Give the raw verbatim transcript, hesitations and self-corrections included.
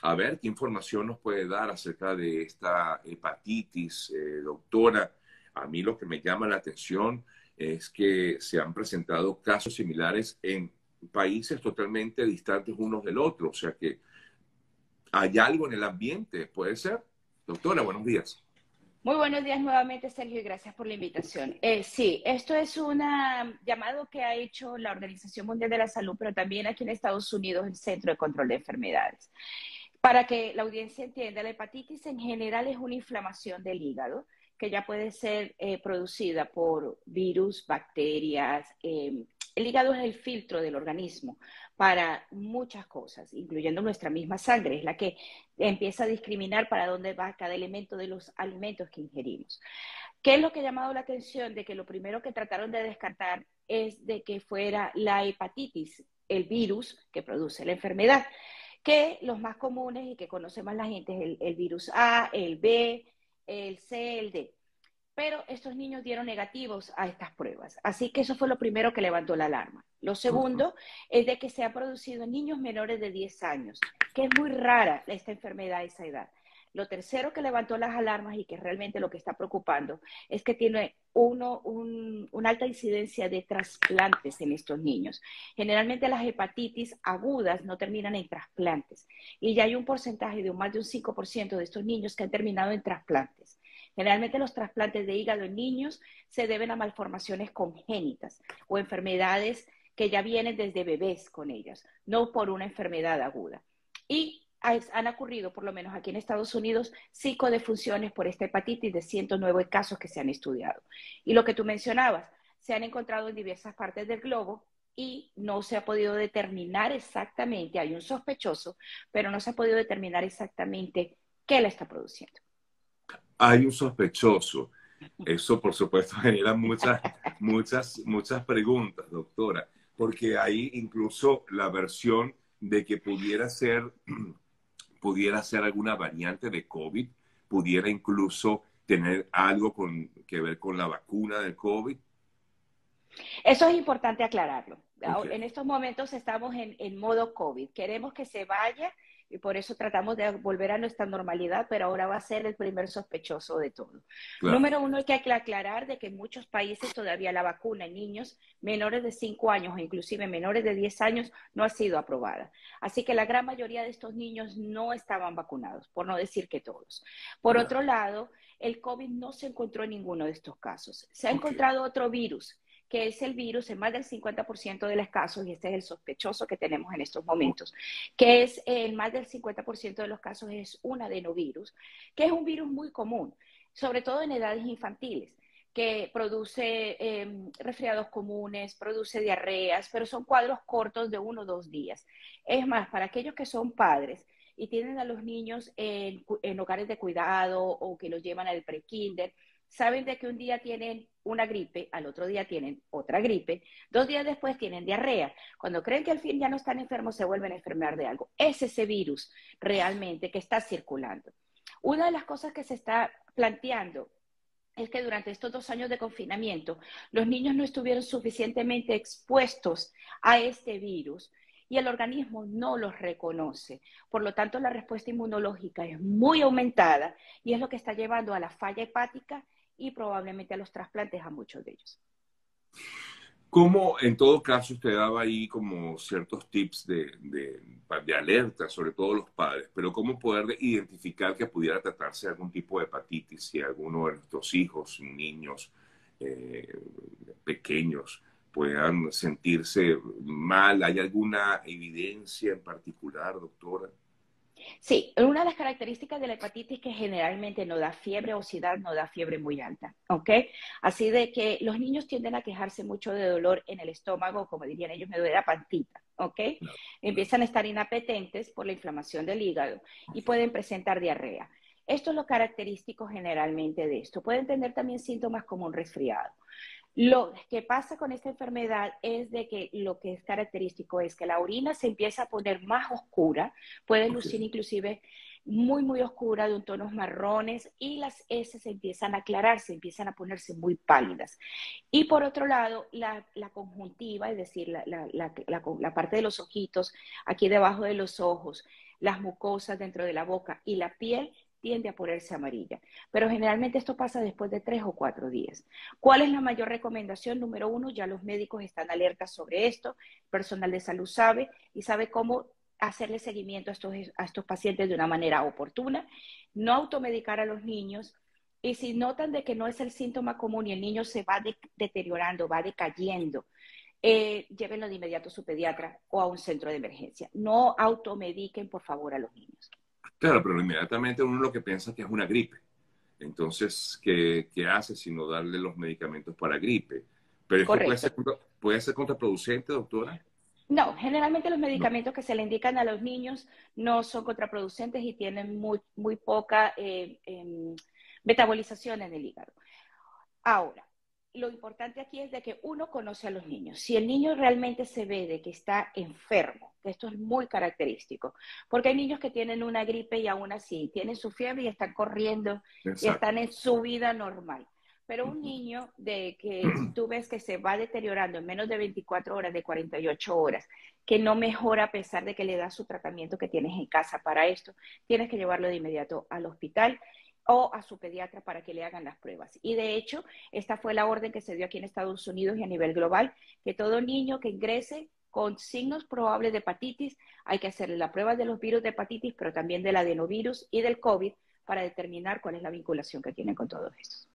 A ver, ¿qué información nos puede dar acerca de esta hepatitis, eh, doctora? A mí lo que me llama la atención es que se han presentado casos similares en países totalmente distantes unos del otro. O sea que hay algo en el ambiente, ¿puede ser? Doctora, buenos días. Muy buenos días nuevamente, Sergio, y gracias por la invitación. Eh, sí, esto es un llamado que ha hecho la Organización Mundial de la Salud, pero también aquí en Estados Unidos el Centro de Control de Enfermedades. Para que la audiencia entienda, la hepatitis en general es una inflamación del hígado que ya puede ser eh, producida por virus, bacterias. Eh, el hígado es el filtro del organismo para muchas cosas, incluyendo nuestra misma sangre, es la que empieza a discriminar para dónde va cada elemento de los alimentos que ingerimos. ¿Qué es lo que ha llamado la atención? De que lo primero que trataron de descartar es de que fuera la hepatitis, el virus que produce la enfermedad, que los más comunes y que conoce más la gente es el, el virus A, el B, el C, el D. Pero estos niños dieron negativos a estas pruebas. Así que eso fue lo primero que levantó la alarma. Lo segundo es de que se ha producido en niños menores de diez años, que es muy rara esta enfermedad a esa edad. Lo tercero que levantó las alarmas y que realmente lo que está preocupando es que tiene uno, un, una alta incidencia de trasplantes en estos niños. Generalmente las hepatitis agudas no terminan en trasplantes y ya hay un porcentaje de más de un cinco por ciento de estos niños que han terminado en trasplantes. Generalmente los trasplantes de hígado en niños se deben a malformaciones congénitas o enfermedades que ya vienen desde bebés con ellas, no por una enfermedad aguda. Y han ocurrido, por lo menos aquí en Estados Unidos, cinco defunciones por esta hepatitis de ciento nueve casos que se han estudiado. Y lo que tú mencionabas, se han encontrado en diversas partes del globo y no se ha podido determinar exactamente, hay un sospechoso, pero no se ha podido determinar exactamente qué la está produciendo. Hay un sospechoso. Eso, por supuesto, genera muchas, muchas, muchas preguntas, doctora, porque hay incluso la versión de que pudiera ser pudiera ser alguna variante de COVID, pudiera incluso tener algo con, que ver con la vacuna del COVID. Eso es importante aclararlo. Okay. En estos momentos estamos en, en modo COVID. Queremos que se vaya y por eso tratamos de volver a nuestra normalidad, pero ahora va a ser el primer sospechoso de todo. Claro. Número uno, hay que aclarar de que en muchos países todavía la vacuna en niños menores de cinco años o inclusive menores de diez años no ha sido aprobada. Así que la gran mayoría de estos niños no estaban vacunados, por no decir que todos. Por Claro. otro lado, el COVID no se encontró en ninguno de estos casos. Se ha Okay. encontrado otro virus, que es el virus en más del cincuenta por ciento de los casos, y este es el sospechoso que tenemos en estos momentos, que es en más del cincuenta por ciento de los casos es un adenovirus, que es un virus muy común, sobre todo en edades infantiles, que produce eh, resfriados comunes, produce diarreas, pero son cuadros cortos de uno o dos días. Es más, para aquellos que son padres y tienen a los niños en, en hogares de cuidado o que los llevan al pre-kinder, saben de que un día tienen una gripe, al otro día tienen otra gripe, dos días después tienen diarrea. Cuando creen que al fin ya no están enfermos, se vuelven a enfermar de algo. Es ese virus realmente que está circulando. Una de las cosas que se está planteando es que durante estos dos años de confinamiento, los niños no estuvieron suficientemente expuestos a este virus y el organismo no los reconoce. Por lo tanto, la respuesta inmunológica es muy aumentada y es lo que está llevando a la falla hepática y probablemente a los trasplantes a muchos de ellos. ¿Cómo, en todo caso, usted daba ahí como ciertos tips de, de, de alerta, sobre todo los padres, pero cómo poder identificar que pudiera tratarse de algún tipo de hepatitis si alguno de nuestros hijos, niños eh, pequeños, puedan sentirse mal? ¿Hay alguna evidencia en particular, doctora? Sí, una de las características de la hepatitis es que generalmente no da fiebre, obesidad, no da fiebre muy alta, ¿ok? Así de que los niños tienden a quejarse mucho de dolor en el estómago, como dirían ellos, me duele la pancita, ¿ok? No, Empiezan a estar inapetentes por la inflamación del hígado y pueden presentar diarrea. Esto es lo característico generalmente de esto. Pueden tener también síntomas como un resfriado. Lo que pasa con esta enfermedad es de que lo que es característico es que la orina se empieza a poner más oscura, puede lucir okay. inclusive muy, muy oscura, de un tonos marrones, y las heces se empiezan a aclararse, empiezan a ponerse muy pálidas. Y por otro lado, la, la conjuntiva, es decir, la, la, la, la, la parte de los ojitos, aquí debajo de los ojos, las mucosas dentro de la boca y la piel tiende a ponerse amarilla. Pero generalmente esto pasa después de tres o cuatro días. ¿Cuál es la mayor recomendación? Número uno, ya los médicos están alertas sobre esto, el personal de salud sabe y sabe cómo hacerle seguimiento a estos, a estos pacientes de una manera oportuna, no automedicar a los niños, y si notan de que no es el síntoma común y el niño se va de, deteriorando, va decayendo, eh, llévenlo de inmediato a su pediatra o a un centro de emergencia. No automediquen, por favor, a los niños. Claro, pero inmediatamente uno lo que piensa es que es una gripe. Entonces, ¿qué, qué hace sino darle los medicamentos para gripe? Pero esto puede Correcto. ser, puede ser contraproducente, doctora. No, generalmente los No. medicamentos que se le indican a los niños no son contraproducentes y tienen muy, muy poca eh, eh, metabolización en el hígado. Ahora, lo importante aquí es de que uno conoce a los niños. Si el niño realmente se ve de que está enfermo, que esto es muy característico, porque hay niños que tienen una gripe y aún así tienen su fiebre y están corriendo y Exacto. están en su vida normal. Pero un Ujú. niño de que tú ves que se va deteriorando en menos de veinticuatro horas, de cuarenta y ocho horas, que no mejora a pesar de que le das su tratamiento que tienes en casa para esto, tienes que llevarlo de inmediato al hospital o a su pediatra para que le hagan las pruebas. Y de hecho, esta fue la orden que se dio aquí en Estados Unidos y a nivel global, que todo niño que ingrese con signos probables de hepatitis, hay que hacerle la prueba de los virus de hepatitis, pero también del adenovirus y del COVID para determinar cuál es la vinculación que tienen con todos estos.